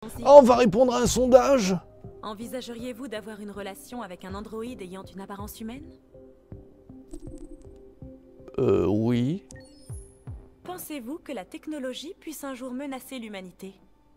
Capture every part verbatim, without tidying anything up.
Oh, on va répondre à un sondage. Envisageriez-vous d'avoir une relation avec un androïde ayant une apparence humaine? Euh, oui. Pensez-vous que la technologie puisse un jour menacer l'humanité?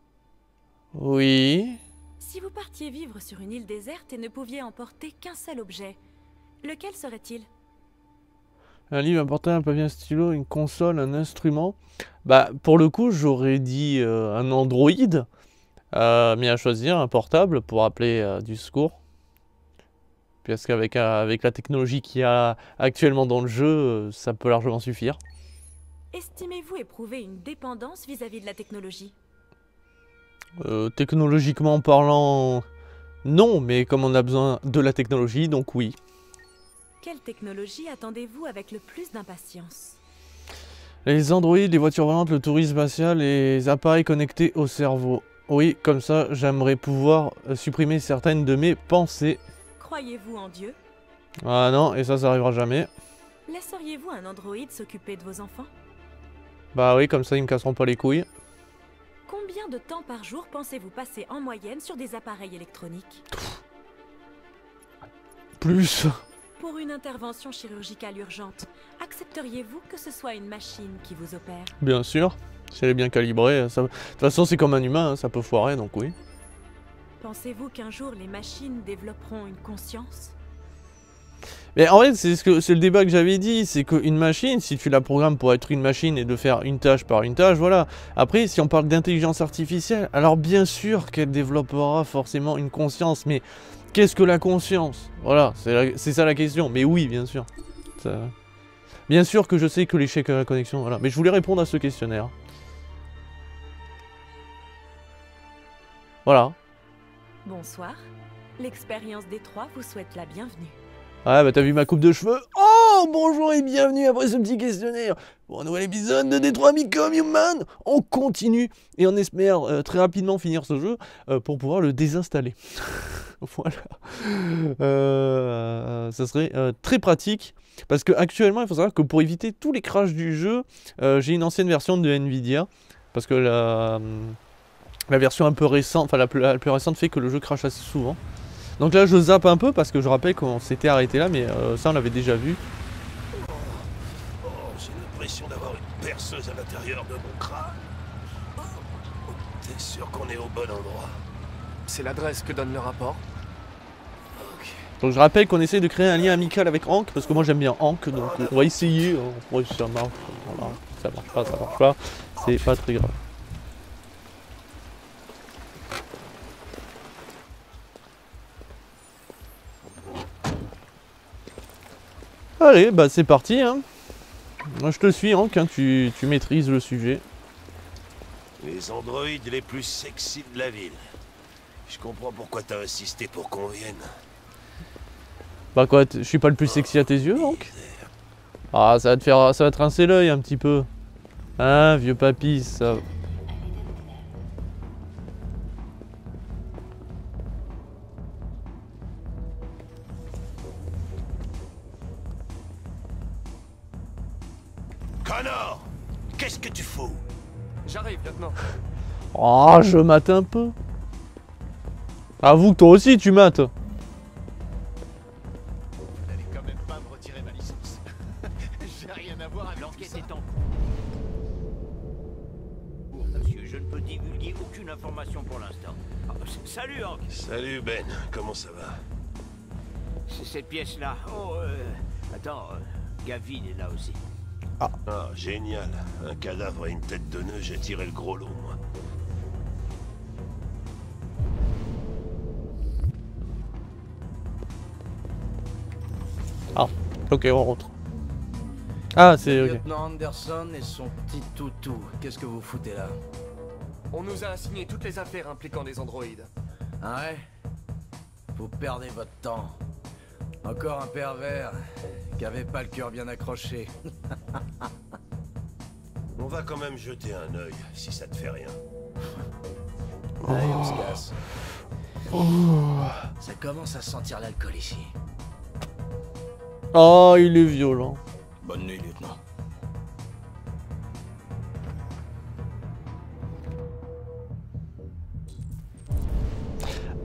Oui. Si vous partiez vivre sur une île déserte et ne pouviez emporter qu'un seul objet, lequel serait-il? Un livre, un portable, un papier, un stylo, une console, un instrument. Bah, pour le coup, j'aurais dit euh, un Android. Euh, mais à choisir un portable pour appeler euh, du secours. Parce qu'avec euh, avec la technologie qu'il y a actuellement dans le jeu, euh, ça peut largement suffire. Estimez-vous éprouver une dépendance vis-à-vis de la technologie? Euh, technologiquement parlant, non, mais comme on a besoin de la technologie, donc oui. Quelle technologie attendez-vous avec le plus d'impatience? Les androïdes, les voitures volantes, le tourisme spatial, les appareils connectés au cerveau. Oui, comme ça, j'aimerais pouvoir euh, supprimer certaines de mes pensées. Croyez-vous en Dieu? Ah non, et ça, ça arrivera jamais. Laisseriez-vous un androïde s'occuper de vos enfants? Bah oui, comme ça, ils me casseront pas les couilles. Combien de temps par jour pensez-vous passer en moyenne sur des appareils électroniques? Plus. Pour une intervention chirurgicale urgente, accepteriez-vous que ce soit une machine qui vous opère? Bien sûr, si elle est bien calibrée. Ça... De toute façon, c'est comme un humain, hein, ça peut foirer, donc oui. Pensez-vous qu'un jour les machines développeront une conscience? Mais en fait, c'est ce que c'est le débat que j'avais dit, c'est qu'une machine, si tu la programmes pour être une machine et de faire une tâche par une tâche, voilà. Après, si on parle d'intelligence artificielle, alors bien sûr qu'elle développera forcément une conscience, mais qu'est-ce que la conscience? Voilà, c'est ça la question. Mais oui, bien sûr. Ça... Bien sûr que je sais que l'échec à la connexion, voilà. Mais je voulais répondre à ce questionnaire. Voilà. Bonsoir. L'expérience des trois vous souhaite la bienvenue. Ah bah t'as vu ma coupe de cheveux? Oh bonjour et bienvenue après ce petit questionnaire pour un nouvel épisode de Detroit Become Human. On continue et on espère euh, très rapidement finir ce jeu euh, pour pouvoir le désinstaller. Voilà. Euh, ça serait euh, très pratique parce que actuellement il faut savoir que pour éviter tous les crashs du jeu, euh, j'ai une ancienne version de Nvidia parce que la, la version un peu récente, enfin la plus, la plus récente fait que le jeu crache assez souvent. Donc là je zappe un peu parce que je rappelle qu'on s'était arrêté là, mais euh, ça on l'avait déjà vu. Oh, oh, j'ai l'impression d'avoir une perceuse à l'intérieur de mon crâne. Oh, t'es sûr qu'on est au bon endroit? C'est l'adresse que donne le rapport. Ok. Donc je rappelle qu'on essaie de créer un lien amical avec Hank, parce que moi j'aime bien Hank, donc on va essayer. On pourrait si ça marche. Voilà. Ça marche pas, ça marche pas. C'est pas très grave. Allez, bah c'est parti, hein. Moi je te suis, Hank, hein, tu, tu maîtrises le sujet. Les androïdes les plus sexy de la ville. Je comprends pourquoi t'as insisté pour qu'on vienne. Bah quoi, je suis pas le plus sexy à tes yeux, Hank? Ah, ça va te faire, ça va te rincer l'œil un petit peu. Hein, vieux papy, ça... Connor! Qu'est-ce que tu fous? J'arrive, lieutenant. Oh, je mate un peu. Avoue que toi aussi tu mates. Vous n'allez quand même pas me retirer ma licence. J'ai rien à voir avec l'enquête est en cours. Monsieur, je ne peux divulguer aucune information pour l'instant. Ah, salut Hank. Salut Ben, comment ça va? C'est cette pièce-là. Oh, euh... Attends, euh, Gavin est là aussi. Ah, génial. Un cadavre et une tête de nœud, j'ai tiré le gros lot, moi. Ah, ok, on rentre. Ah, c'est ok. Lieutenant Anderson et son petit toutou. Qu'est-ce que vous foutez là? On nous a assigné toutes les affaires impliquant des androïdes. Ah ouais? Vous perdez votre temps. Encore un pervers qui avait pas le cœur bien accroché. On va quand même jeter un œil, si ça te fait rien. Allez, on se casse. Oh. Ça commence à sentir l'alcool ici. Oh, il est violent. Bonne nuit, lieutenant.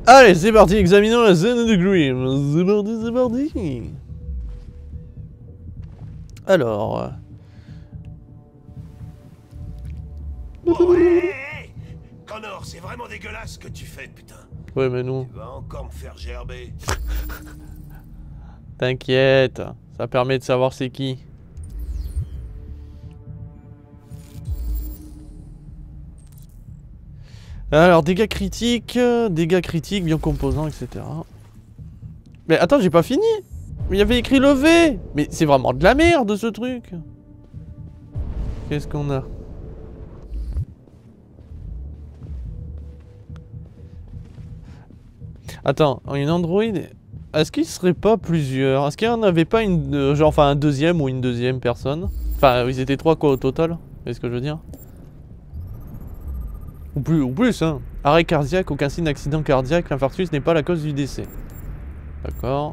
Allez, c'est parti, examinons la zone de Grim. C'est parti, c'est parti. Alors... Ouais. Connor, c'est vraiment dégueulasse ce que tu fais, putain. Ouais, mais non. Tu vas encore me faire gerber. T'inquiète, ça permet de savoir c'est qui. Alors, dégâts critiques, dégâts critiques, bien composants, et cetera. Mais attends, j'ai pas fini. Il y avait écrit levé. Mais c'est vraiment de la merde ce truc. Qu'est-ce qu'on a? Attends, une Android. Est-ce qu'il serait pas plusieurs? Est-ce qu'il y en avait pas une, euh, genre, enfin un deuxième ou une deuxième personne? Enfin, ils étaient trois quoi au total? C'est ce que je veux dire? Ou plus, ou plus, hein. Arrêt cardiaque, aucun signe d'accident cardiaque, l'infarctus n'est pas la cause du décès. D'accord.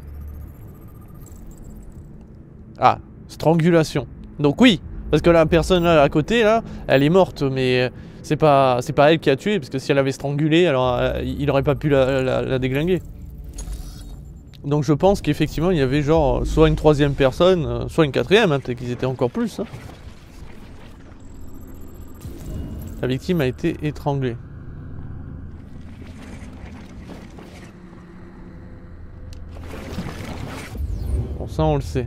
Ah, strangulation. Donc oui, parce que la personne là à côté, là, elle est morte, mais c'est pas, c'est pas elle qui a tué, parce que si elle avait strangulé, alors euh, il aurait pas pu la, la, la déglinguer. Donc je pense qu'effectivement il y avait genre soit une troisième personne, soit une quatrième, hein, peut-être qu'ils étaient encore plus. Hein. La victime a été étranglée. Bon, ça on le sait.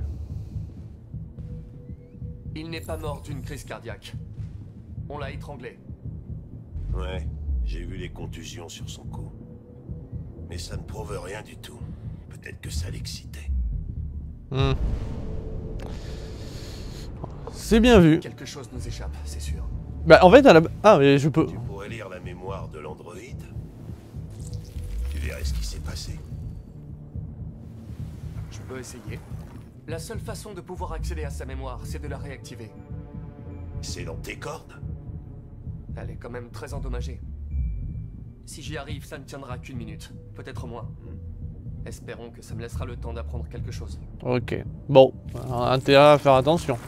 Il n'est pas mort d'une crise cardiaque. On l'a étranglé. Ouais, j'ai vu les contusions sur son cou. Mais ça ne prouve rien du tout. Peut-être que ça l'excitait. Hmm. C'est bien vu. Quelque chose nous échappe, c'est sûr. Bah en fait à la... Ah mais je peux... Tu pourrais lire la mémoire de l'androïde. Tu verrais ce qui s'est passé. Je peux essayer. La seule façon de pouvoir accéder à sa mémoire, c'est de la réactiver. C'est dans tes cordes? Elle est quand même très endommagée. Si j'y arrive, ça ne tiendra qu'une minute, peut-être moins. Espérons que ça me laissera le temps d'apprendre quelque chose. Ok. Bon, intérêt à faire attention.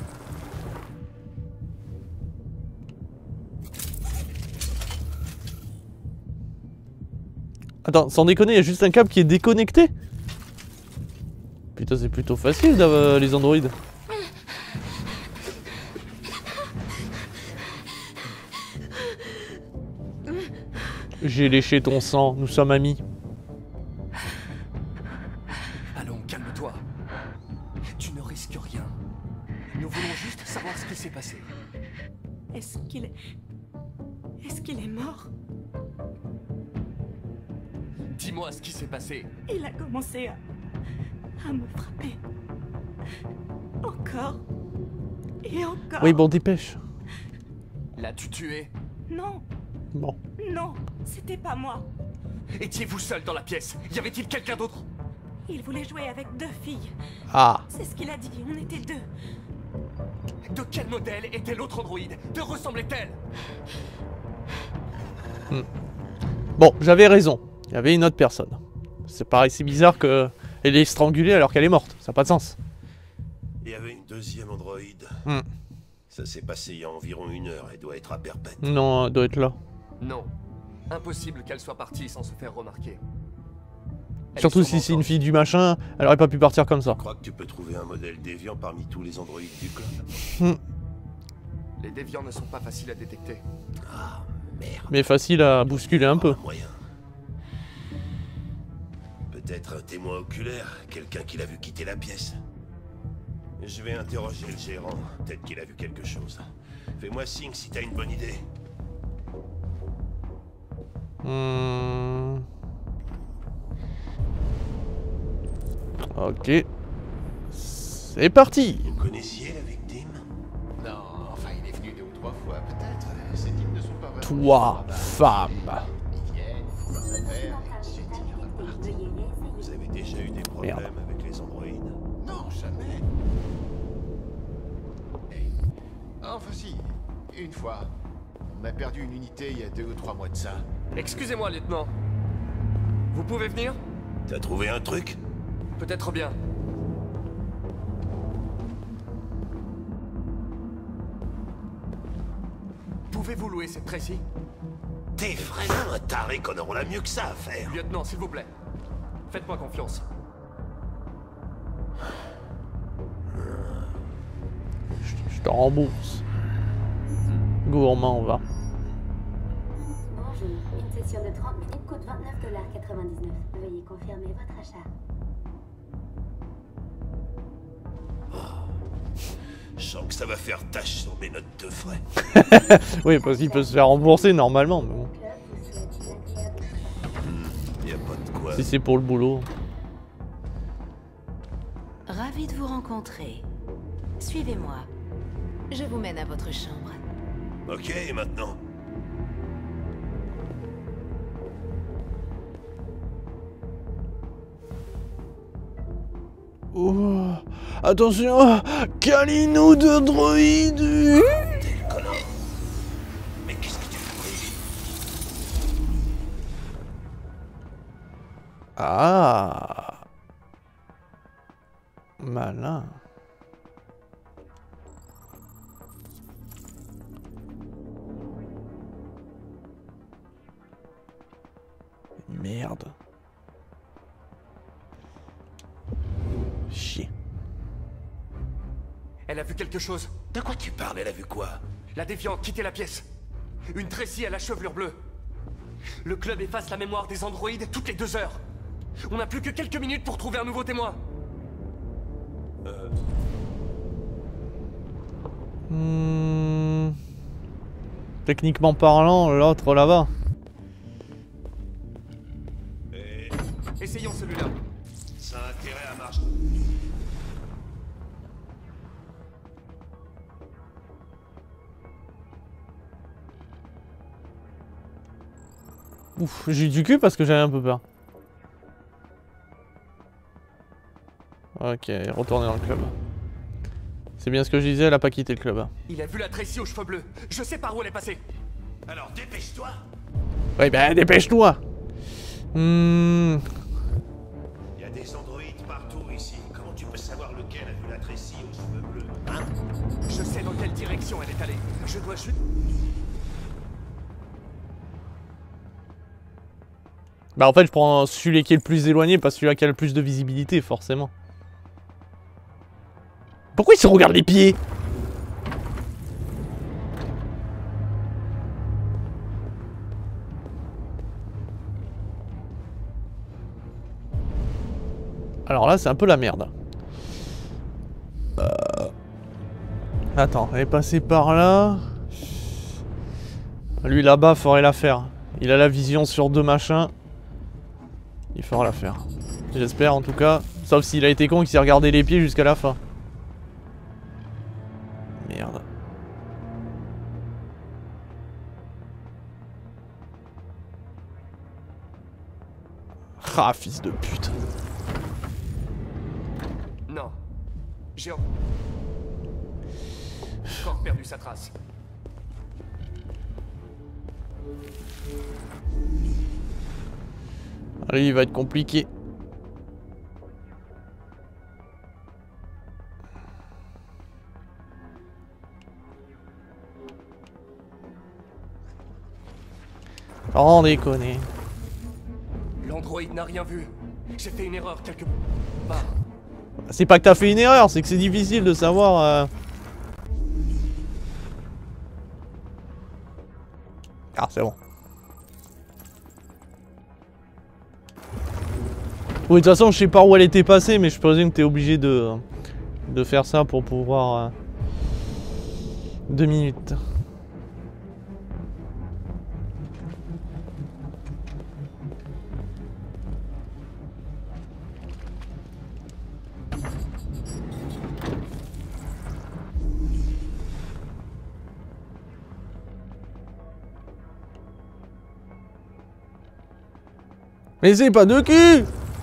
Attends, sans déconner, il y a juste un câble qui est déconnecté? Putain, c'est plutôt facile d'avoir les androïdes. J'ai léché ton sang, nous sommes amis. Allons, calme-toi. Tu ne risques rien. Nous voulons juste savoir ce qui s'est passé. Est-ce qu'il est... Est-ce qu'il est mort? Dis-moi ce qui s'est passé. Il a commencé à... à me frapper. Encore. Et encore. Oui, bon, dépêche. L'as-tu tué? Non, Bon. non, c'était pas moi. Étiez-vous seul dans la pièce? Y avait-il quelqu'un d'autre? Il voulait jouer avec deux filles. Ah. C'est ce qu'il a dit, on était deux. De quel modèle était l'autre androïde? Te ressemblait-elle? Hmm. Bon, j'avais raison. Il y avait une autre personne. C'est pareil, c'est bizarre qu'elle est strangulée alors qu'elle est morte. Ça n'a pas de sens. Il y avait une deuxième androïde. Hmm. Ça s'est passé il y a environ une heure. Elle doit être à Perpète. Non, elle doit être là. Non. Impossible qu'elle soit partie sans se faire remarquer. Elle Surtout est si sûrement c'est une encore- fille du machin, elle aurait pas pu partir comme ça. Je crois que tu peux trouver un modèle déviant parmi tous les androïdes du club. Hmm. Les déviants ne sont pas faciles à détecter. Ah, merde. Mais facile à bousculer un peu. Un moyen. Peut-être un témoin oculaire, quelqu'un qui l'a vu quitter la pièce. Je vais interroger le gérant, peut-être qu'il a vu quelque chose. Fais-moi signe si t'as une bonne idée. Hmm. Ok. C'est parti. Vous connaissiez la victime? Non, enfin, il est venu deux ou trois fois, peut-être. Ces types ne sont pas vraiment... Toi, femme. Ils viennent, ils font leurs affaires, et ensuite ils repartent. Vous avez déjà eu des problèmes Merde. avec les androïdes? Non, jamais. Hey. Enfin si, une fois. On a perdu une unité il y a deux ou trois mois de ça. Excusez-moi, lieutenant. Vous pouvez venir? T'as trouvé un truc? Peut-être bien. Pouvez-vous louer cette Tracy? T'es vraiment un taré qu'on aura mieux que ça à faire. Lieutenant, s'il vous plaît. Faites-moi confiance. Je, je te rembourse. Gourmand, on va. Bonjour, une session de trente minutes coûte vingt-neuf dollars quatre-vingt-dix-neuf. Veuillez confirmer votre achat. Je sens que ça va faire tâche sur mes notes de frais. Oui, parce qu'il peut se faire rembourser normalement, mais bon. Le club vous souhaite une agréable Y a pas de quoi. Si c'est pour le boulot. Ravi de vous rencontrer. Suivez-moi. Je vous mène à votre chambre. Ok, et maintenant? Oh, attention, Kalino de droïde. T'es le connard. Mais qu'est-ce que tu fais? Ah, malin. Merde. Chier. Elle a vu quelque chose. De quoi tu parles? Elle a vu quoi? La déviante quitter la pièce. Une Tracy à la chevelure bleue. Le club efface la mémoire des androïdes toutes les deux heures. On n'a plus que quelques minutes pour trouver un nouveau témoin. Euh... Hmm. Techniquement parlant, l'autre là-bas. Et... Essayons celui-là. Ça a intérêt à marcher. Ouf, j'ai eu du cul parce que j'avais un peu peur. Ok, retourner dans le club. C'est bien ce que je disais, elle a pas quitté le club. Il a vu la Tracy aux cheveux bleus. Je sais par où elle est passée. Alors dépêche-toi. Ouais, bah dépêche-toi. Hmm. Il y a des androïdes partout ici. Comment tu peux savoir lequel a vu la Tracy aux cheveux bleus? Hein? Je sais dans quelle direction elle est allée. Je dois juste... Bah en fait, je prends celui qui est le plus éloigné parce que celui qui a le plus de visibilité, forcément. Pourquoi il se regarde les pieds? Alors là, c'est un peu la merde. Euh... Attends, elle est passée par là. Lui là-bas, faudrait la faire. Il a la vision sur deux machins. Il fera l'affaire. J'espère en tout cas. Sauf s'il a été con et qu'il s'est regardé les pieds jusqu'à la fin. Merde. Ah, fils de pute. Non. J'ai encore perdu sa trace. Allez, il va être compliqué. Oh, déconner. L'androïde n'a rien vu. J'ai fait une erreur quelque part. C'est pas que t'as fait une erreur, c'est que c'est difficile de savoir... Euh... Ah, c'est bon. Oui, de toute façon, je sais pas où elle était passée, mais je présume que t'es obligé de, de faire ça pour pouvoir... Euh... Deux minutes. Mais c'est pas de cul!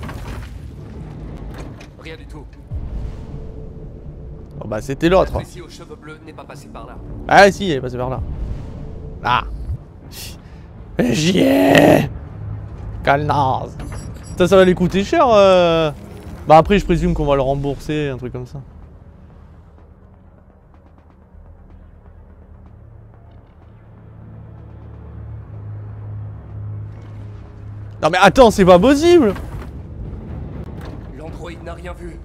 Rien du tout. Oh bah c'était l'autre. La Tracy aux cheveux bleus n'est pas passée par là. Ah si, elle est passée par là. Là. J'y ai. Calnaz. Ça, ça va lui coûter cher. Euh... Bah après, je présume qu'on va le rembourser, un truc comme ça. Non mais attends, c'est pas possible. L'androïde n'a rien vu.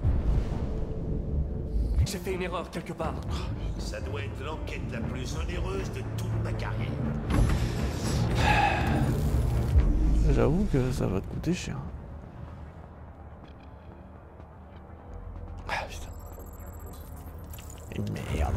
J'ai fait une erreur quelque part. Ça doit être l'enquête la plus onéreuse de toute ma carrière. J'avoue que ça va te coûter cher. Ah putain. Et merde.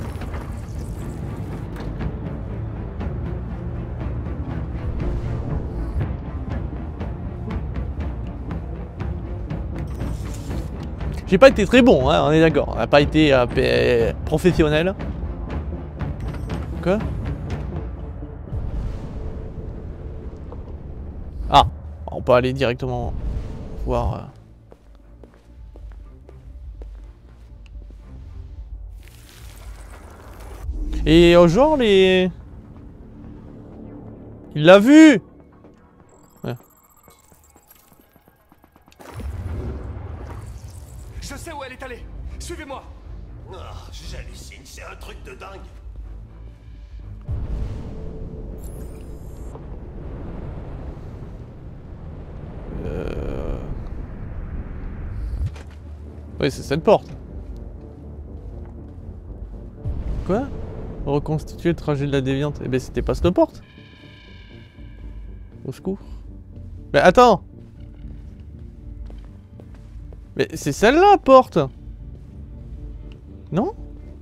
J'ai pas été très bon, hein, on est d'accord. On n'a pas été euh, professionnel. Quoi? Ah, on peut aller directement voir. Euh... Et au genre les... Il l'a vu. Ouais. Je sais où elle est allée. Suivez-moi. Oh, j'hallucine, c'est un truc de dingue. Euh... Oui, c'est cette porte. Quoi? Reconstituer le trajet de la déviante. Eh ben c'était pas cette porte. Au secours. Mais attends. Mais c'est celle-là, la porte. Non?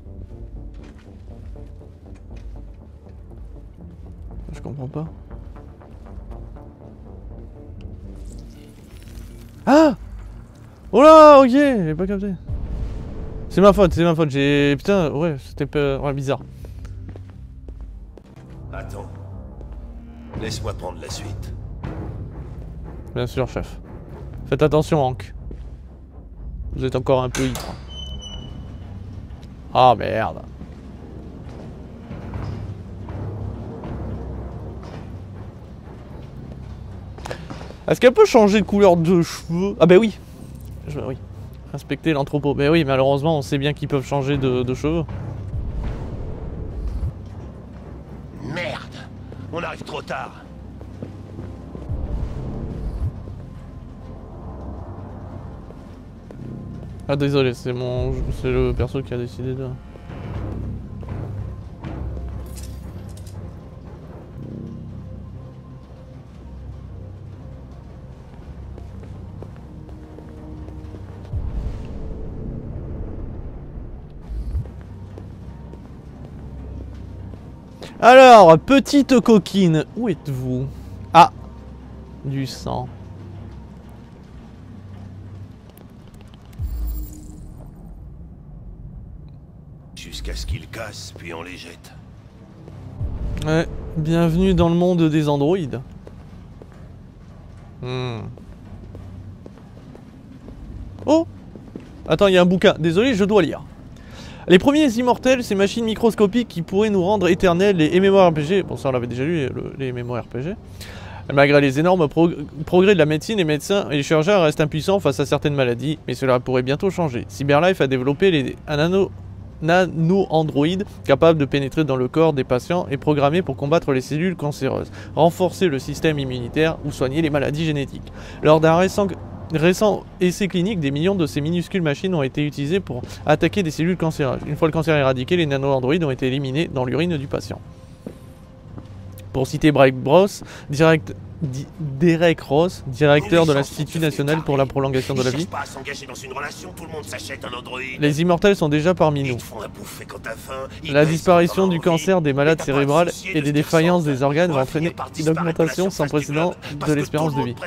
Je comprends pas. Ah! Oh là, ok, j'ai pas capté. C'est ma faute, c'est ma faute, j'ai... Putain, ouais, c'était pas... Ouais, bizarre. Attends. Laisse-moi prendre la suite. Bien sûr, chef. Faites attention, Hank. Vous êtes encore un peu ivre. Ah, merde. Est-ce qu'elle peut changer de couleur de cheveux? Ah bah oui. Je, oui. Inspecter l'entrepôt. Mais oui, malheureusement, on sait bien qu'ils peuvent changer de, de cheveux. Merde! On arrive trop tard. Ah désolé, c'est mon, c'est le perso qui a décidé de... Alors, petite coquine, où êtes-vous? Ah, du sang. Jusqu'à ce qu'ils cassent, puis on les jette. Ouais, bienvenue dans le monde des androïdes. Hmm. Oh! Attends, il y a un bouquin. Désolé, je dois lire. Les premiers immortels, ces machines microscopiques qui pourraient nous rendre éternels, les M M O R P G. Bon, ça on l'avait déjà lu, le, les M M O R P G. Malgré les énormes prog progrès de la médecine, les médecins et les chirurgiens restent impuissants face à certaines maladies, mais cela pourrait bientôt changer. Cyberlife a développé les, un nano... nano-androïde capable de pénétrer dans le corps des patients et programmé pour combattre les cellules cancéreuses, renforcer le système immunitaire ou soigner les maladies génétiques. Lors d'un récent, récent essai clinique, des millions de ces minuscules machines ont été utilisées pour attaquer des cellules cancéreuses. Une fois le cancer éradiqué, les nano-androïdes ont été éliminés dans l'urine du patient. Pour citer Bright Bros, direct, di, Derek Ross, directeur de l'Institut National pour la Prolongation de la Vie. Pas à s'engager dans une relation, tout le monde s'achète un androïde. Les immortels sont déjà parmi nous. La disparition du cancer des malades cérébrales et des défaillances des organes va entraîner une augmentation sans précédent de l'espérance de vie.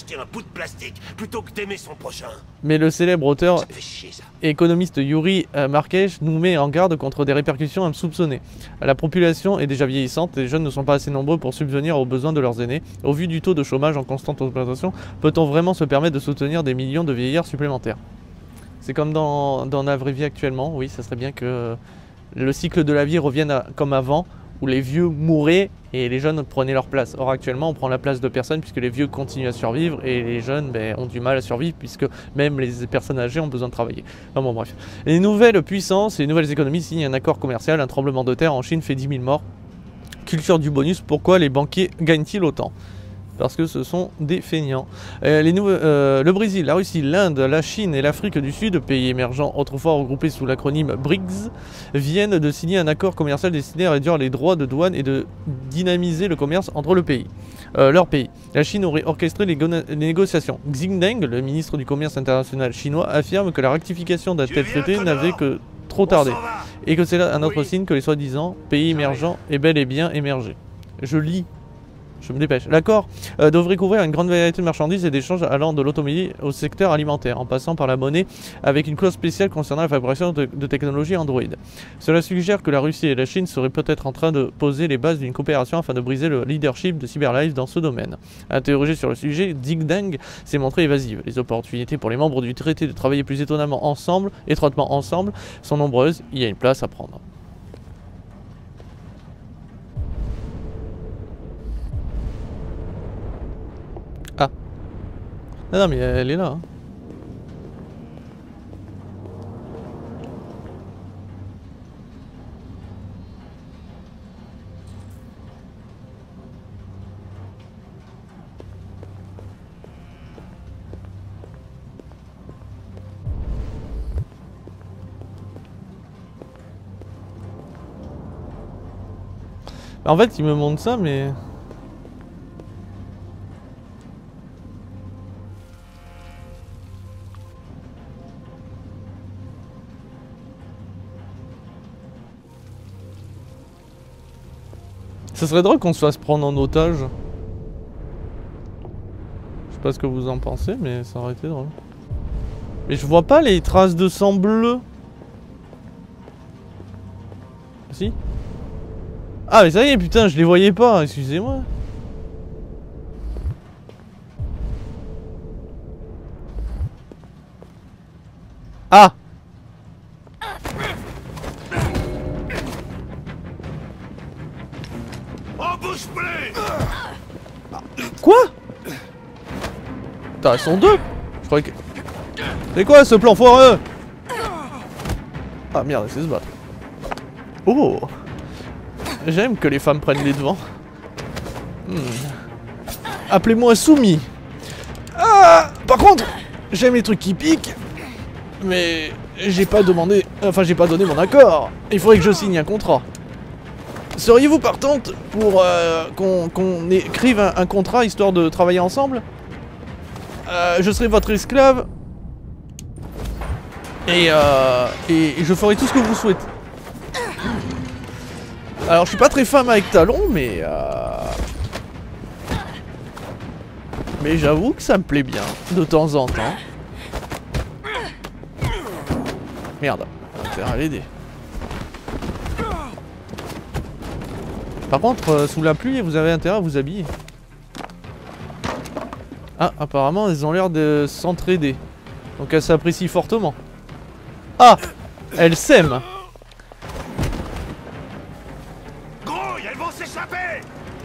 Mais le célèbre auteur et économiste Yuri Markesh nous met en garde contre des répercussions insoupçonnées. La population est déjà vieillissante et les jeunes ne sont pas assez nombreux pour subvenir aux besoins de leurs aînés. Au vu du taux de chômage en constante augmentation, peut-on vraiment se permettre de soutenir des millions de vieillards supplémentaires? C'est comme dans, dans la vraie vie actuellement, oui, ça serait bien que le cycle de la vie revienne à, comme avant, où les vieux mouraient et les jeunes prenaient leur place. Or actuellement, on prend la place de personnes puisque les vieux continuent à survivre et les jeunes ben, ont du mal à survivre puisque même les personnes âgées ont besoin de travailler. Enfin bon, bref. Les nouvelles puissances et les nouvelles économies signent un accord commercial. Un tremblement de terre en Chine fait dix mille morts. Culture du bonus, pourquoi les banquiers gagnent-ils autant? Parce que ce sont des feignants. Euh, les nouveaux, euh, le Brésil, la Russie, l'Inde, la Chine et l'Afrique du Sud, pays émergents autrefois regroupés sous l'acronyme BRICS, viennent de signer un accord commercial destiné à réduire les droits de douane et de dynamiser le commerce entre le pays. Euh, leur pays. La Chine aurait orchestré les, les négociations. Xingdeng, le ministre du commerce international chinois, affirme que la rectification d'un tel traité n'avait que trop tardé. Et que c'est là un autre oui. signe que les soi-disant pays émergents est bel et bien émergé. Je lis. Je me dépêche. L'accord euh, devrait couvrir une grande variété de marchandises et d'échanges allant de l'automobile au secteur alimentaire, en passant par la monnaie, avec une clause spéciale concernant la fabrication de, de technologies Android. Cela suggère que la Russie et la Chine seraient peut-être en train de poser les bases d'une coopération afin de briser le leadership de CyberLife dans ce domaine. Interrogé sur le sujet, Xingdeng s'est montré évasive. Les opportunités pour les membres du traité de travailler plus étonnamment ensemble, étroitement ensemble, sont nombreuses. Il y a une place à prendre. Non, non, mais elle est là. Hein. En fait, il me montre ça, mais... Ça serait drôle qu'on se fasse prendre en otage. Je sais pas ce que vous en pensez, mais ça aurait été drôle. Mais je vois pas les traces de sang bleu. Si? Ah mais ça y est, putain, je les voyais pas, excusez-moi. Ah! Quoi? Putain, ils sont deux. Je croyais que... C'est quoi ce plan foireux? Ah merde, c'est se battre. Oh! J'aime que les femmes prennent les devants. Hmm. Appelez-moi soumis. Ah! Par contre, j'aime les trucs qui piquent. Mais j'ai pas demandé... Enfin, j'ai pas donné mon accord. Il faudrait que je signe un contrat. Seriez-vous partante pour euh, qu'on qu'on écrive un, un contrat histoire de travailler ensemble? euh, Je serai votre esclave. Et, euh, et, et je ferai tout ce que vous souhaitez. Alors je suis pas très femme avec talons, mais... Euh... Mais j'avoue que ça me plaît bien, de temps en temps. Merde, on va faire l'aider. Par contre, euh, sous la pluie, vous avez intérêt à vous habiller. Ah, apparemment, elles ont l'air de s'entraider. Donc elles s'apprécient fortement. Ah! Elles s'aiment! Grouille, elles vont s'échapper!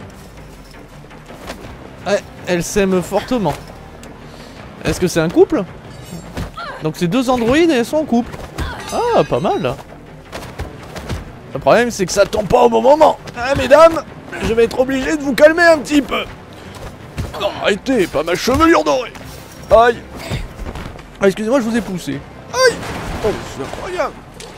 Ouais, elles s'aiment fortement. Est-ce que c'est un couple? Donc c'est deux androïdes et elles sont en couple. Ah, pas mal. Le problème, c'est que ça tombe pas au bon moment. Hein, mesdames, je vais être obligé de vous calmer un petit peu. Non, arrêtez, pas ma chevelure dorée. Aïe. Ah, excusez-moi, je vous ai poussé. Aïe. Oh, c'est incroyable.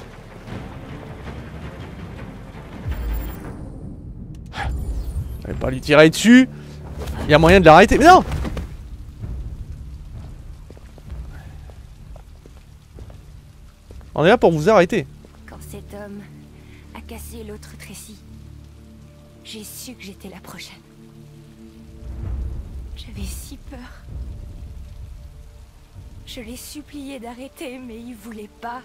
Je vais pas lui tirer dessus. Il y a moyen de l'arrêter. Mais non. On est là pour vous arrêter. Quand cet homme a cassé l'autre Tracy, j'ai su que j'étais la prochaine. J'avais si peur. Je l'ai supplié d'arrêter, mais il voulait pas.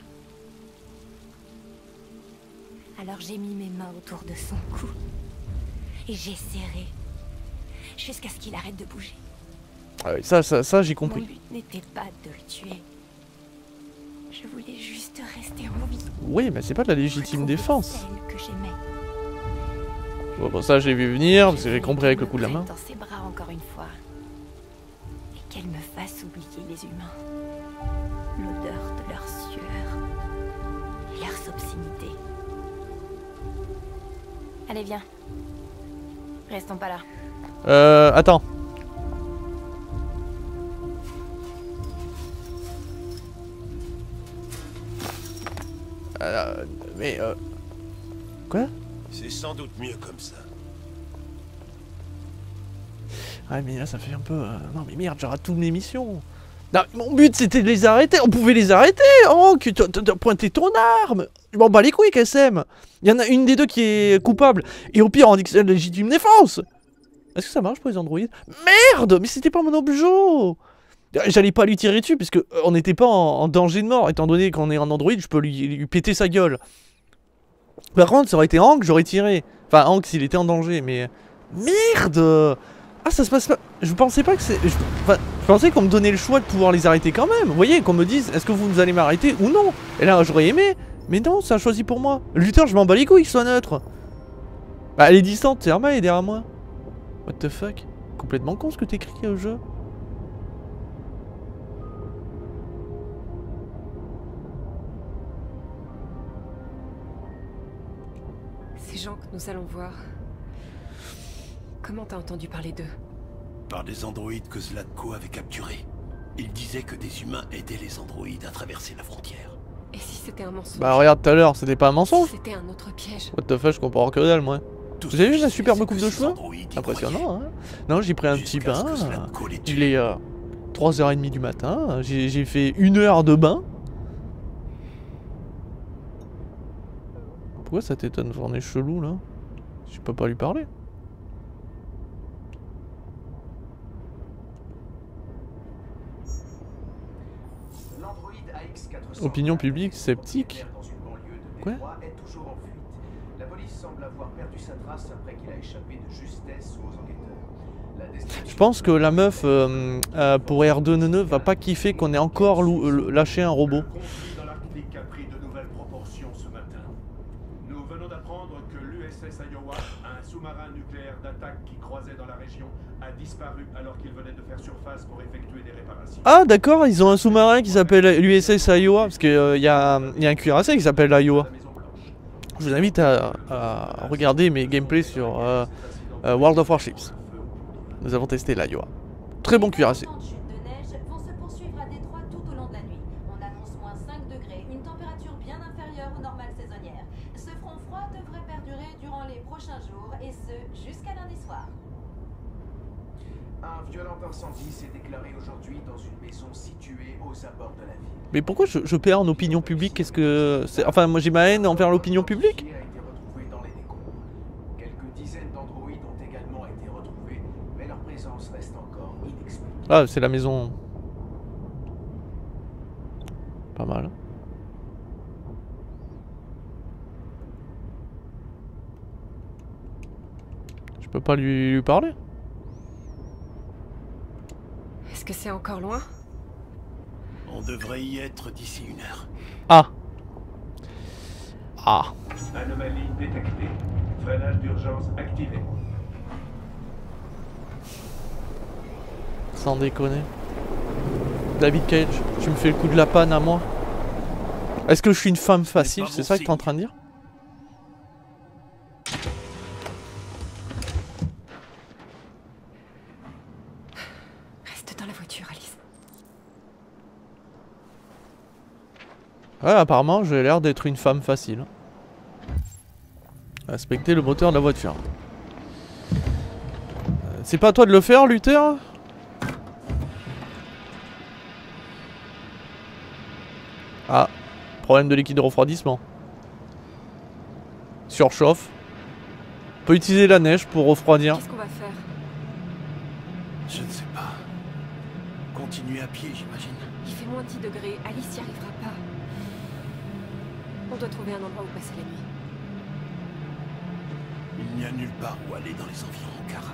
Alors j'ai mis mes mains autour de son cou. Et j'ai serré. Jusqu'à ce qu'il arrête de bouger. Ah oui, ça, ça, ça j'ai compris. Mon but n'était pas de le tuer. Je voulais juste rester en vie. Oui, mais c'est pas de la légitime défense. Celle que j'aimais. Bon, bon, ça j'ai vu venir, parce que j'ai compris avec le coup de la main. Dans ses bras encore une fois. Et qu'elle me fasse oublier les humains. L'odeur de leur sueur. Et leurs obscénités. Allez, viens. Restons pas là. Euh, attends. Euh, mais euh... Quoi? C'est sans doute mieux comme ça. Ah mais là ça fait un peu... Euh... Non mais merde, j'arrête toutes mes missions. Non, mon but c'était de les arrêter, on pouvait les arrêter. Oh, que t'as pointé ton arme. Je m'en bats les couilles, K S M. Il y en a une des deux qui est coupable. Et au pire, on dit que c'est la légitime défense. Est-ce que ça marche pour les androïdes? Merde, mais c'était pas mon objet. J'allais pas lui tirer dessus, puisque on n'était pas en, en danger de mort. Étant donné qu'on est en androïde, je peux lui, lui péter sa gueule. Par contre, ça aurait été Hank, j'aurais tiré. Enfin, Hank s'il était en danger, mais... Merde. Ah, ça se passe pas... Je pensais pas que c'est... Je... Enfin, je pensais qu'on me donnait le choix de pouvoir les arrêter quand même. Vous voyez, qu'on me dise, est-ce que vous allez m'arrêter ou non? Et là, j'aurais aimé. Mais non, ça a choisi pour moi. Luther, je m'en bats les couilles qu'il soit neutre. Bah, elle est distante, c'est Herma, elle est derrière moi. What the fuck? Complètement con ce que t'écris au jeu. Ces gens que nous allons voir... Comment t'as entendu parler d'eux? Par des androïdes que Zlatko avait capturés. Il disait que des humains aidaient les androïdes à traverser la frontière. Et si c'était un mensonge? Bah regarde tout à l'heure, c'était pas un mensonge? C'était un autre piège. What the fuck, je comprends que dalle moi. Vous avez vu la superbe coupe de cheveux? Impressionnant, hein? Non, j'ai pris un petit bain. Il est euh, trois heures trente du matin. J'ai fait une heure de bain. Pourquoi ça t'étonne? On est chelou là. Je peux pas lui parler. Opinion publique sceptique. Quoi? Je pense que la meuf euh, euh, pour R deux ne va pas kiffer qu'on ait encore lâché un robot. Nous venons d'apprendre que l'U S S Iowa, un sous-marin nucléaire d'attaque qui croisait dans la région, a disparu alors qu'il venait de faire surface pour effectuer des réparations. Ah d'accord, ils ont un sous-marin qui s'appelle l'U S S Iowa, parce qu'il euh, y, y a un cuirassé qui s'appelle Iowa. Je vous invite à, à regarder mes gameplays sur euh, euh, World of Warships. Nous avons testé l'Iowa. Très bon cuirassé. Un violent incendie s'est déclaré aujourd'hui dans une maison située aux abords de la ville. Mais pourquoi je, je perds en opinion publique? Qu'est-ce que c'est? Enfin, moi j'ai ma haine envers l'opinion publique. Quelques dizaines d'androïdes ont également été retrouvés, mais leur présence reste encore inexpliquée. Ah, c'est la maison. Pas mal. Je peux pas lui, lui parler? Est-ce que c'est encore loin? On devrait y être d'ici une heure. Ah. Ah. Anomalie détectée. Freinage d'urgence activé. Sans déconner. David Cage, tu me fais le coup de la panne à moi? Est-ce que je suis une femme facile? C'est ça que t'es en train de dire? Ouais, apparemment, j'ai l'air d'être une femme facile. Respectez le moteur de la voiture. Euh, C'est pas à toi de le faire, Luther? Ah, problème de liquide de refroidissement. Surchauffe. On peut utiliser la neige pour refroidir. Qu'est-ce qu'on va faire? Je ne sais pas. Continuer à pied, j'imagine. Il fait moins dix degrés, Alice n'y arrivera pas. On doit trouver un endroit où passer la nuit. Il n'y a nulle part où aller dans les environs, car...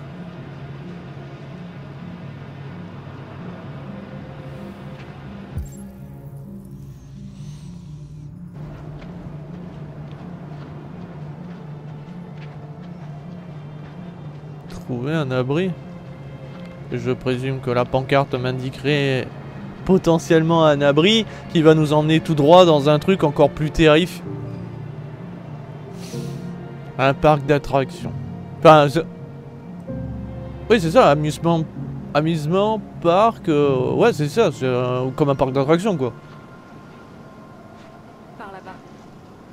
Trouver un abri. Je présume que la pancarte m'indiquerait potentiellement un abri qui va nous emmener tout droit dans un truc encore plus terrifiant. Un parc d'attractions. Enfin, oui, c'est ça, amusement, amusement, parc. Euh, ouais, c'est ça, c'est euh, comme un parc d'attractions, quoi. Par là-bas.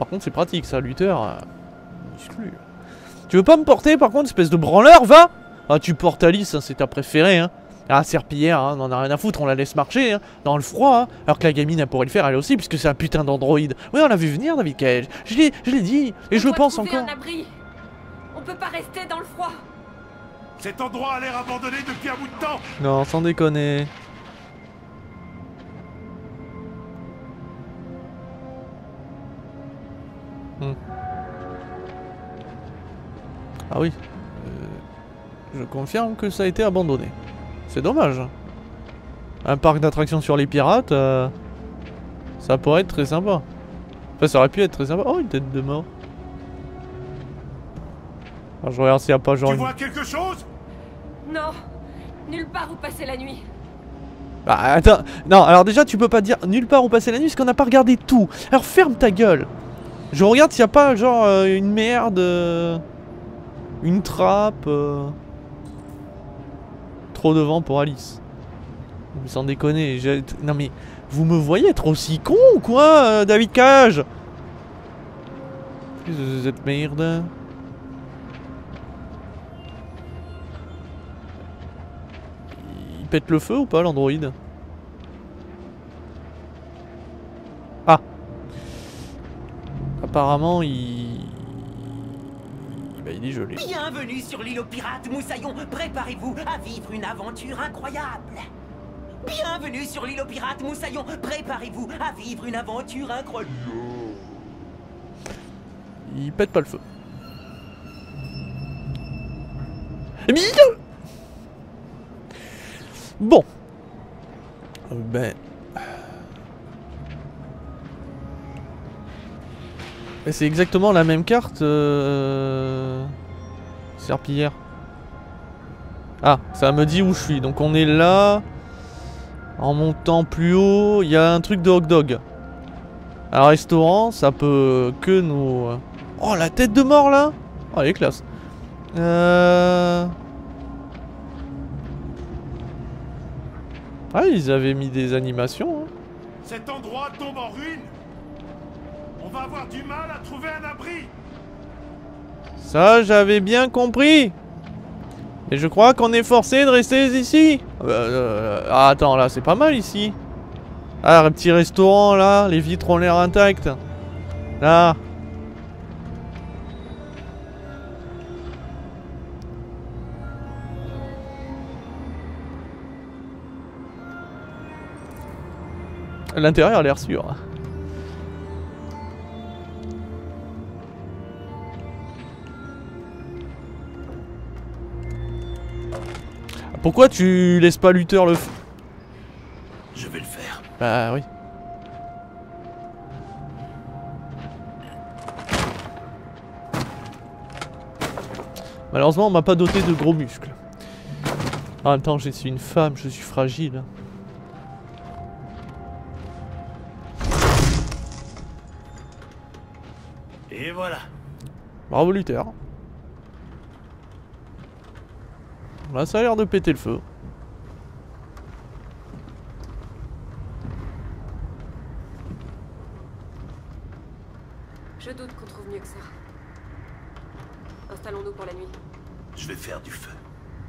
Par contre, c'est pratique, ça, lutteur. Euh, musclu. Tu veux pas me porter, par contre, espèce de branleur, va? Ah, tu portes Alice, hein, c'est ta préférée, hein. Ah, serpillière, hein, on en a rien à foutre, on la laisse marcher, hein, dans le froid, hein. Alors que la gamine, elle pourrait le faire, elle aussi, puisque c'est un putain d'androïde. Oui, on l'a vu venir, David Cage. Je l'ai je l'ai dit, et on je le pense trouver encore. Un abri. On peut pas rester dans le froid. Cet endroit a l'air abandonné depuis un bout de temps. Non, sans déconner. Hmm. Ah oui. Euh, je confirme que ça a été abandonné. C'est dommage. Un parc d'attractions sur les pirates, euh, ça pourrait être très sympa. Enfin, ça aurait pu être très sympa. Oh, une tête de mort. Alors, je regarde s'il n'y a pas genre... Tu une... vois quelque chose? Non. Nulle part où passer la nuit. Bah attends, non, alors déjà tu peux pas dire nulle part où passer la nuit parce qu'on n'a pas regardé tout. Alors ferme ta gueule. Je regarde s'il n'y a pas genre euh, une merde, euh, une trappe. Euh... Trop de vent pour Alice. Mais sans déconner, j'ai... Non mais, vous me voyez être aussi con ou quoi, euh, David Cage? Qu'est-ce que c'est cette merde? Il pète le feu ou pas, l'androïde? Ah. Apparemment, il... Bah, il est gelé. Bienvenue sur l'île aux pirates, Moussaillon. Préparez-vous à vivre une aventure incroyable. Bienvenue sur l'île aux pirates, Moussaillon. Préparez-vous à vivre une aventure incroyable. Il pète pas le feu. Mais... Bon. Euh, ben... C'est exactement la même carte. Euh... Serpillière. Ah, ça me dit où je suis. Donc on est là. En montant plus haut, il y a un truc de hot dog. Un restaurant, ça peut que nous... Oh, la tête de mort là. Oh, elle est classe. Euh... Ah, ils avaient mis des animations. Hein. Cet endroit tombe en ruine. On va avoir du mal à trouver un abri. Ça, j'avais bien compris. Et je crois qu'on est forcé de rester ici. Euh, euh, ah, attends, là, c'est pas mal ici. Ah, un petit restaurant, là. Les vitres ont l'air intactes. Là. L'intérieur a l'air sûr. Pourquoi tu laisses pas Luther le f... Je vais le faire. Bah oui. Malheureusement on m'a pas doté de gros muscles. En même temps je suis une femme, je suis fragile. Et voilà. Bravo Luther. Là ça a l'air de péter le feu. Je doute qu'on trouve mieux que ça. Installons-nous pour la nuit. Je vais faire du feu.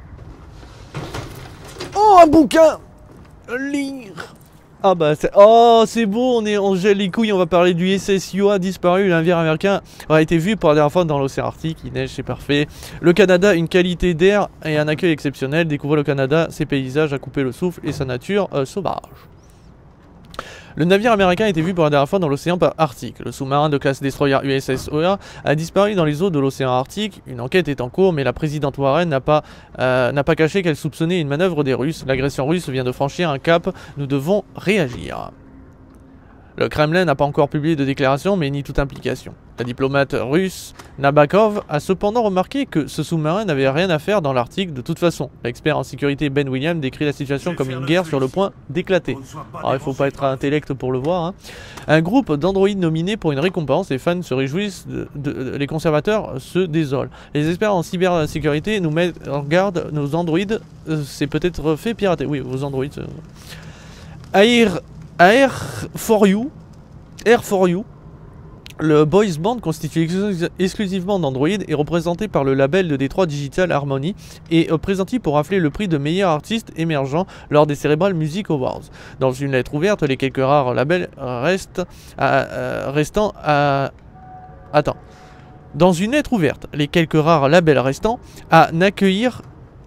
Oh, un bouquin! Lire! Ah bah c'est... Oh, c'est beau, on, est... on gèle les couilles, on va parler du U S S Iowa disparu, le navire américain a été vu pour la dernière fois dans l'océan Arctique, il neige, c'est parfait. Le Canada, une qualité d'air et un accueil exceptionnel, découvrez le Canada, ses paysages à couper le souffle et sa nature euh, sauvage. Le navire américain a été vu pour la dernière fois dans l'océan Arctique. Le sous-marin de classe destroyer U S S Iowa a disparu dans les eaux de l'océan Arctique. Une enquête est en cours, mais la présidente Warren n'a pas, euh, n'a pas caché qu'elle soupçonnait une manœuvre des Russes. L'agression russe vient de franchir un cap. Nous devons réagir. Le Kremlin n'a pas encore publié de déclaration, mais nie toute implication. La diplomate russe Nabakov a cependant remarqué que ce sous-marin n'avait rien à faire dans l'Arctique de toute façon. L'expert en sécurité Ben Williams décrit la situation comme une guerre sur le point d'éclater. Alors il faut pas être intellect pour le voir. Hein. Un groupe d'androïdes nominés pour une récompense, les fans se réjouissent, de, de, de, les conservateurs se désolent. Les experts en cybersécurité nous mettent en garde, nos androïdes, euh, c'est peut-être fait pirater. Oui, vos androïdes. Euh... Air... Air for you, Air for you Le boys band constitué ex exclusivement d'Android est représenté par le label de Détroit Digital Harmony et euh, présenté pour rafler le prix de meilleur artiste émergent lors des Cerebral Music Awards. Dans une lettre ouverte, les quelques rares labels restent à, euh, restant à... Attends. Dans une lettre ouverte, les quelques rares labels restants à n'accueillir...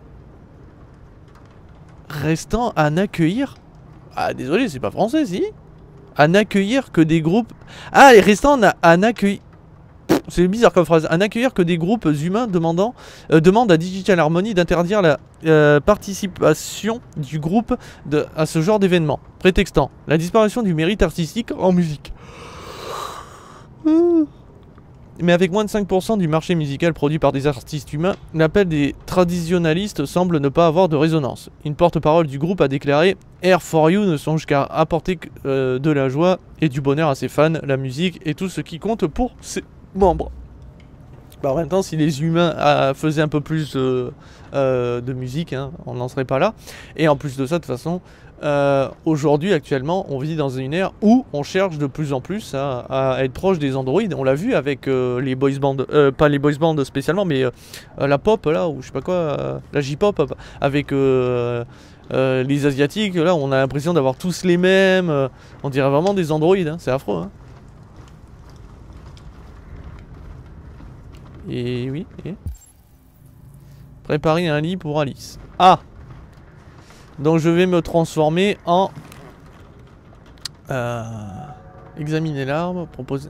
Restant à n'accueillir... Ah désolé, c'est pas français, si? À n'accueillir que des groupes... Ah, les restants à n'accueillir... C'est bizarre comme phrase. À n'accueillir que des groupes humains demandant, euh, demandent à Digital Harmony d'interdire la euh, participation du groupe de, à ce genre d'événement. Prétextant la disparition du mérite artistique en musique. Mmh. Mais avec moins de cinq pour cent du marché musical produit par des artistes humains, l'appel des traditionalistes semble ne pas avoir de résonance. Une porte-parole du groupe a déclaré « Air for You ne songe qu'à apporter euh, de la joie et du bonheur à ses fans, la musique et tout ce qui compte pour ses membres. » Bah, en même temps, si les humains euh, faisaient un peu plus euh, euh, de musique, hein, on n'en serait pas là. Et en plus de ça, de toute façon, euh, aujourd'hui, actuellement, on vit dans une ère où on cherche de plus en plus à, à être proche des androïdes. On l'a vu avec euh, les boys bands, euh, pas les boys bands spécialement, mais euh, la pop, là, ou je sais pas quoi, euh, la J-pop, avec euh, euh, les asiatiques, là, on a l'impression d'avoir tous les mêmes. Euh, on dirait vraiment des androïdes, hein, c'est affreux, hein. Et oui, et... Préparer un lit pour Alice. Ah! Donc je vais me transformer en... Euh... Examiner l'arbre, proposer...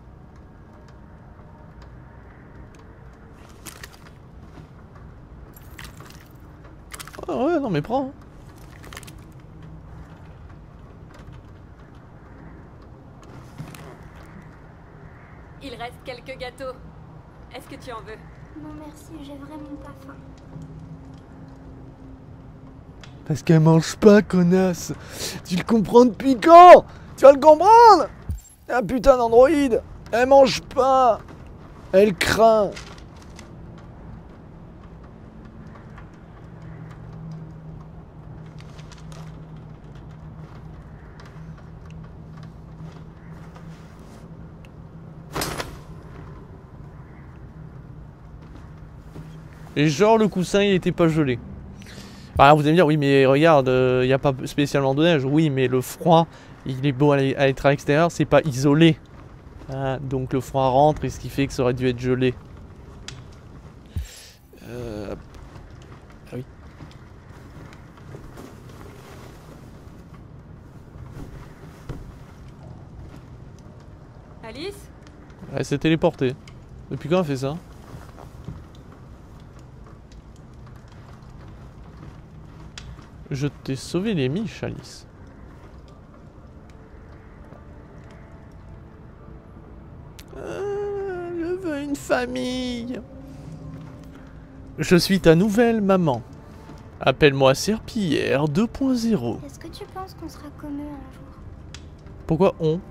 Oh ouais, non mais prends. Il reste quelques gâteaux. Est-ce que tu en veux? Non merci, j'ai vraiment pas faim. Parce qu'elle mange pas, connasse. Tu le comprends depuis quand? Tu vas le comprendre? Un putain d'androïde. Elle mange pas. Elle craint. Et genre le coussin il était pas gelé. Alors vous allez me dire oui mais regarde, il euh, n'y a pas spécialement de neige. Oui mais le froid il est beau à, à être à l'extérieur, c'est pas isolé. Hein, donc le froid rentre et ce qui fait que ça aurait dû être gelé. Euh... Ah oui. Alice? Elle s'est téléportée. Depuis quand elle fait ça? Je t'ai sauvé les miches, Alice. Euh, je veux une famille. Je suis ta nouvelle maman. Appelle-moi Serpillière deux point zéro. Est-ce que tu penses qu'on sera comme eux un jour? Pourquoi on?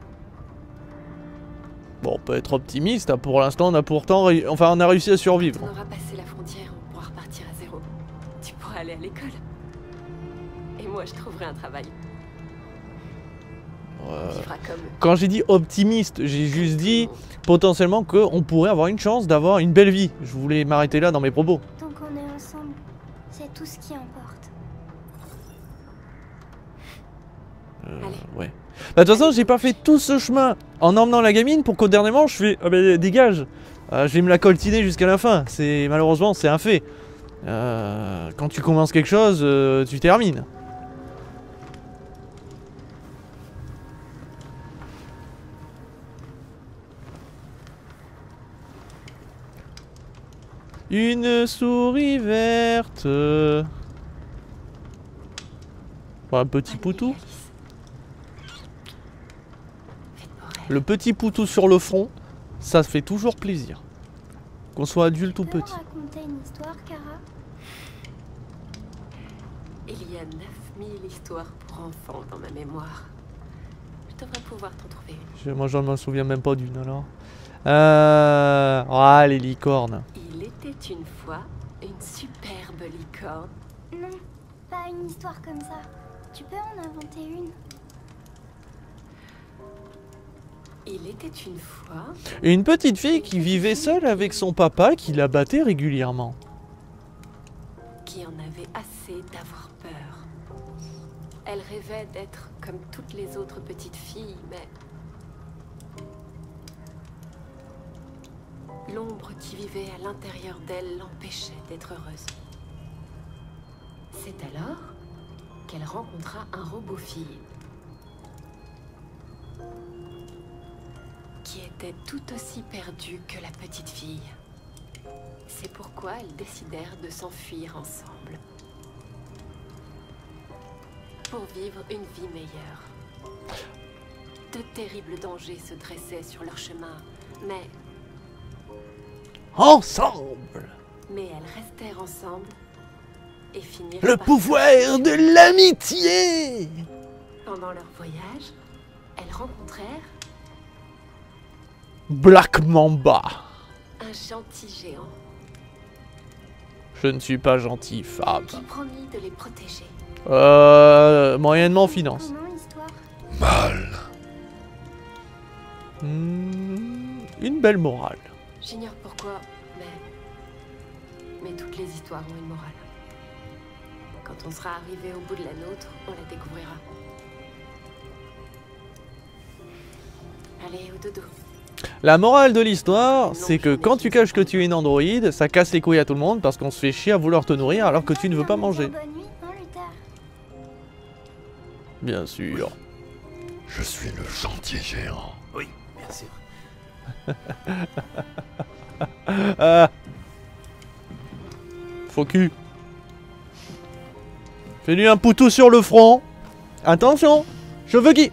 Bon, on peut être optimiste. Hein. Pour l'instant, on a pourtant, ré... enfin, on a réussi à survivre. On aura passé la frontière, on pourra repartir à zéro. Tu pourras aller à l'école. Et moi, je trouverai un travail. Euh, comme... Quand j'ai dit optimiste, j'ai juste dit potentiellement qu'on pourrait avoir une chance d'avoir une belle vie. Je voulais m'arrêter là dans mes propos. Tant qu'on est ensemble, c'est tout ce qui importe. Euh, ouais. Bah de toute façon, j'ai pas fait tout ce chemin en emmenant la gamine pour qu'au dernier moment je fais ah bah dégage. Euh, je vais me la coltiner jusqu'à la fin. C'est malheureusement c'est un fait. Euh, quand tu commences quelque chose, euh, tu termines. Une souris verte. Bon, un petit poutou. Le petit poutou sur le front, ça fait toujours plaisir. Qu'on soit adulte ou petit. Raconter une histoire, Kara? Il y a neuf mille histoires pour enfants dans ma mémoire. Je devrais pouvoir t'en trouver une. Je, moi, je m'en souviens même pas d'une alors. Euh... Ah, les licornes. Il était une fois une superbe licorne. Non, pas une histoire comme ça. Tu peux en inventer une? Il était une fois... Une petite fille qui vivait seule avec son papa qui la battait régulièrement. Qui en avait assez d'avoir peur. Elle rêvait d'être comme toutes les autres petites filles, mais... l'ombre qui vivait à l'intérieur d'elle l'empêchait d'être heureuse. C'est alors qu'elle rencontra un robot-fille. Qui était tout aussi perdu que la petite fille. C'est pourquoi elles décidèrent de s'enfuir ensemble. Pour vivre une vie meilleure. De terribles dangers se dressaient sur leur chemin, mais... Ensemble! Mais elles restèrent ensemble et finirent Le par... pouvoir de l'amitié! Pendant leur voyage, elles rencontrèrent... Black Mamba. un gentil géant Je ne suis pas gentil, femme. qui promit de les protéger. Euh... Moyennement finance. Mal. Hmm, une belle morale. J'ignore pourquoi, mais... Mais toutes les histoires ont une morale. Quand on sera arrivé au bout de la nôtre, on la découvrira. Allez, au dodo. La morale de l'histoire, c'est que quand tu caches que tu es une androïde, ça casse les couilles à tout le monde parce qu'on se fait chier à vouloir te nourrir alors que tu ne veux pas manger. Bien sûr. Je suis le gentil géant. Oui, bien sûr. Ah. Faux cul. Fais-lui un poutou sur le front. Attention, cheveux qui.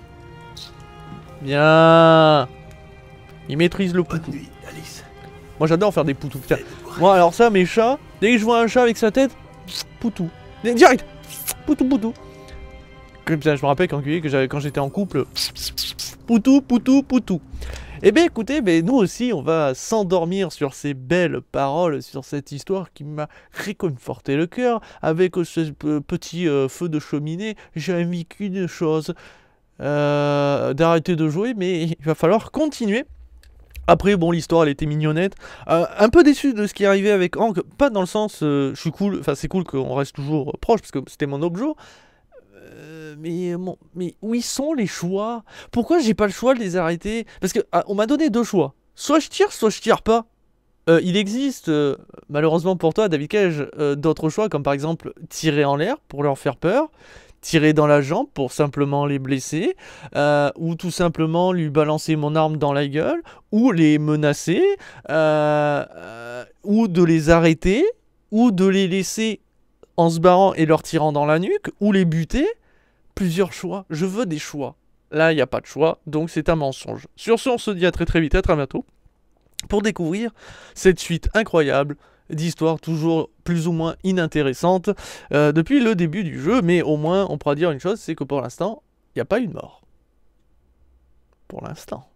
Bien. Il maîtrise le poutou. Nuit, Alice. Moi j'adore faire des poutous. Putain. Moi alors ça, mes chats, dès que je vois un chat avec sa tête, poutou. Direct. Poutou, poutou. Putain, je me rappelle quand, que j'avais, quand j'étais en couple. Poutou, poutou, poutou. Eh bien écoutez, ben, nous aussi on va s'endormir sur ces belles paroles, sur cette histoire qui m'a réconforté le cœur. Avec ce petit euh, feu de cheminée, j'ai envie qu'une chose, euh, d'arrêter de jouer, mais il va falloir continuer. Après, bon, l'histoire, elle était mignonnette. Euh, un peu déçu de ce qui est arrivé avec Hank, pas dans le sens, euh, je suis cool, enfin c'est cool qu'on reste toujours proche, parce que c'était mon objet. Euh, mais, bon, mais où ils sont les choix? Pourquoi j'ai pas le choix de les arrêter? Parce que ah, on m'a donné deux choix. Soit je tire, soit je tire pas. Euh, il existe, euh, malheureusement pour toi, David Cage, euh, d'autres choix, comme par exemple tirer en l'air pour leur faire peur, tirer dans la jambe pour simplement les blesser, euh, ou tout simplement lui balancer mon arme dans la gueule, ou les menacer, euh, euh, ou de les arrêter, ou de les laisser en se barrant et leur tirant dans la nuque, ou les buter. Plusieurs choix. Je veux des choix. Là, il n'y a pas de choix, donc c'est un mensonge. Sur ce, on se dit à très très vite, à très bientôt, pour découvrir cette suite incroyable d'histoires toujours plus ou moins inintéressantes euh, depuis le début du jeu, mais au moins on pourra dire une chose, c'est que pour l'instant, il n'y a pas eu de mort. Pour l'instant.